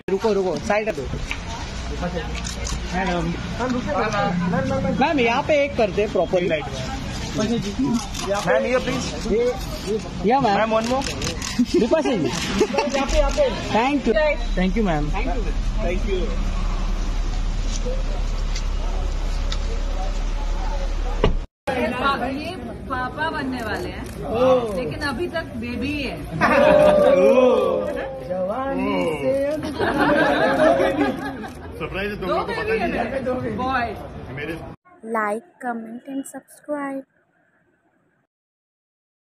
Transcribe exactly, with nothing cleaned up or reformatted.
रुको रुको साइड दो मैडम। मैम यहाँ पे एक करते प्रॉपर लाइट मैम। ये प्लीज या ma'am ma'am one more Bipasha ji यहाँ पे यहाँ पे। Thank you thank you ma'am thank you. ये पापा बनने वाले हैं लेकिन अभी तक बेबी है। सरप्राइज है तुम लोगों को पता नहीं है। Bye Like, comment and subscribe.